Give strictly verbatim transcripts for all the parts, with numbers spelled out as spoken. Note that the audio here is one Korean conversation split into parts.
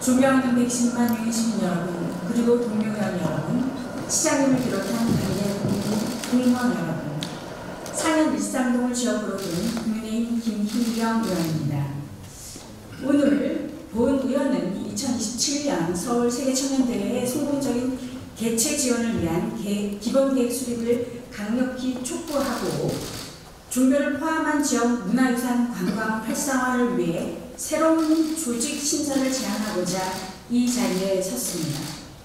존경하는 백십만 명의 시민 여러분, 그리고 동료회원 여러분, 시장님을 비롯한 당의 공무원 여러분, 상현 일산동을 지역으로 둔 국민의힘 김희경 의원입니다. 오늘 본 의원은 이천이십칠 년 서울 세계청년대회의 성공적인 개최 지원을 위한 개, 기본계획 수립을 강력히 촉구하고 종교를 포함한 지역 문화유산 관광 활성화를 위해 새로운 조직 신설을 제안하고자 이 자리에 섰습니다.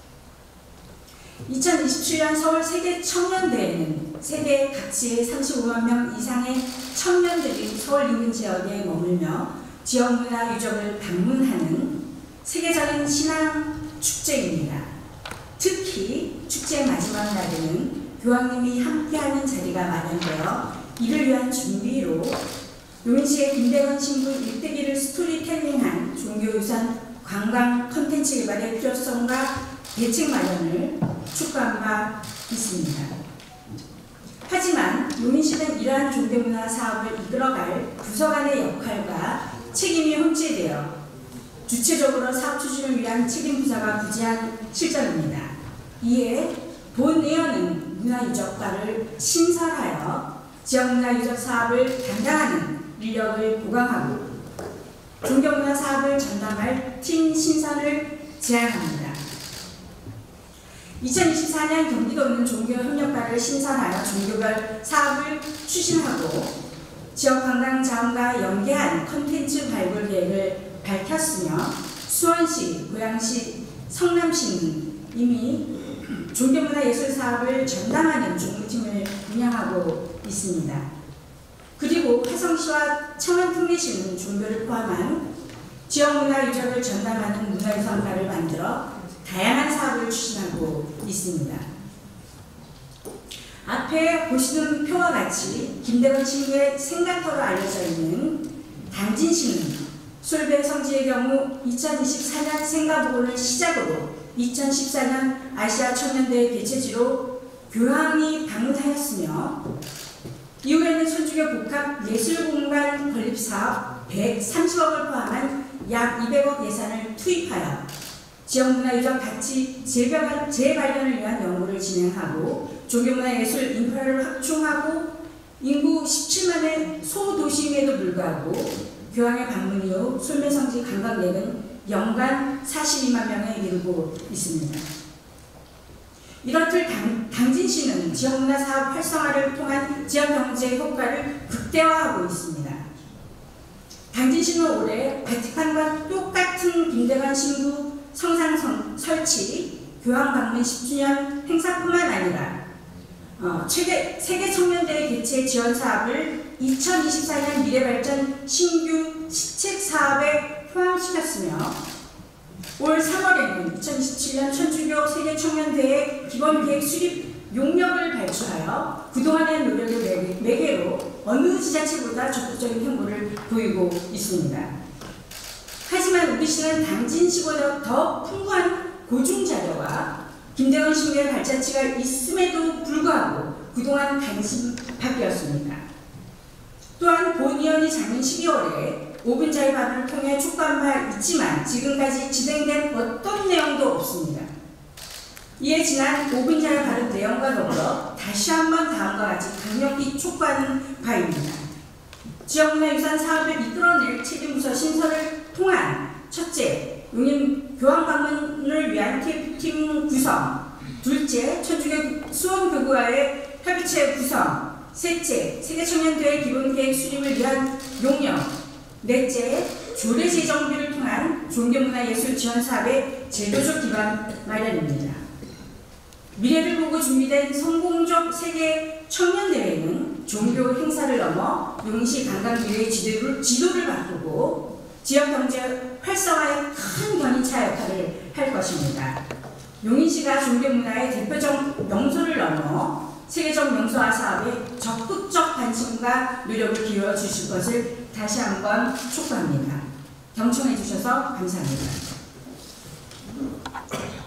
이천이십칠 년 서울 세계청년대회는 세계 각지의 삼십오만 명 이상의 청년들이 서울 인근 지역에 머물며 지역문화 유적을 방문하는 세계적인 신앙 축제입니다. 특히 축제 마지막 날에는 교황님이 함께하는 자리가 마련되어 이를 위한 준비로 용인시의 김대건 신부 일대기를 스토리텔링한 종교유산 관광 컨텐츠 개발의 필요성과 대책 마련을 촉구한 바 있습니다. 하지만 용인시는 이러한 종교문화 사업을 이끌어갈 부서 간의 역할과 책임이 혼재되어 주체적으로 사업 추진을 위한 책임 부서가 부재한 실정입니다. 이에 본 의원은 문화유적과를 신설하여 지역문화유적 사업을 담당하는 인력을 보강하고 종교문화 사업을 전담할 팀 신설을 제안합니다. 이천이십사 년 경기도는 종교협력과를 신설하여 종교별 사업을 추진하고 지역관광 자원과 연계한 컨텐츠 발굴 계획을 밝혔으며 수원시, 고양시, 성남시는 이미 종교문화예술 사업을 전담하는 종무팀을 운영하고 있습니다. 그리고 화성시와 청원특례시는 종교를 포함한 지역문화유적을 전담하는 문화유산과를 만들어 다양한 사업을 추진하고 있습니다. 앞에 보시는 표와 같이 김대건 신부의 생각터로 알려져 있는 당진시는 솔배 성지의 경우 이천이십사 년 생가복원을 시작으로 이천십사 년 아시아 청년대회 개최지로 교황이 방문하였으며 이후에는 손주교 복합 예술공간 건립사업 백삼십억을 포함한 약 이백억 예산을 투입하여 지역문화유적 가치 재발견, 재발견을 위한 연구를 진행하고 종교문화예술 인프라를 확충하고 인구 십칠만의 소도시임에도 불구하고 교황의 방문 이후 솔매성지 관광객은 연간 사십이만 명에 이르고 있습니다. 이렇듯 당, 당진시는 지역문화 사업 활성화를 통한 지역경제 효과를 극대화하고 있습니다. 당진시는 올해 바티칸과 똑같은 김대건 신부 성상 설치, 교황 방문 십 주년 행사뿐만 아니라 어, 최대 세계청년대회 개최 지원 사업을 이천이십사 년 미래발전 신규 시책 사업에 포함시켰으며 올 삼월에는 이천이십칠 년 천주교 세계청년대회 기본계획 수립 용역을 발주하여 그동안의 노력의 매개로 어느 지자체보다 적극적인 행보를 보이고 있습니다. 하지만 우리 시는 당진시보다 더 풍부한 고증자료와 김대건 신부의 발자취가 있음에도 불구하고 그동안 단신밖이었습니다. 또한 본 의원이 작년 십이월에 오 분짜리 발언을 통해 촉구한 바 있지만 지금까지 진행된 어떤 내용도 없습니다. 이에 지난 오 분짜리 발언 내용과 더불어 다시 한번 다음과 같이 강력히 촉구하는 바입니다. 지역문화유산 사업을 이끌어낼 책임부서 신설을 통한 첫째, 용인 교황 방문을 위한 팀 구성, 둘째, 천주교 수원교구와의 협의체 구성, 셋째, 세계청년대회 기본계획 수립을 위한 용역, 넷째, 조례 재정비를 통한 종교문화예술 지원 사업의 제도적 기반 마련입니다. 미래를 보고 준비된 성공적 세계 청년대회는 종교 행사를 넘어 용인시 관광기회의 지도를, 지도를 바꾸고 지역경제 활성화에 큰 견인차 역할을 할 것입니다. 용인시가 종교문화의 대표적 명소를 넘어 세계적 명소화 사업에 적극적 관심과 노력을 기울여 주실 것을 다시 한번 촉구합니다. 경청해 주셔서 감사합니다.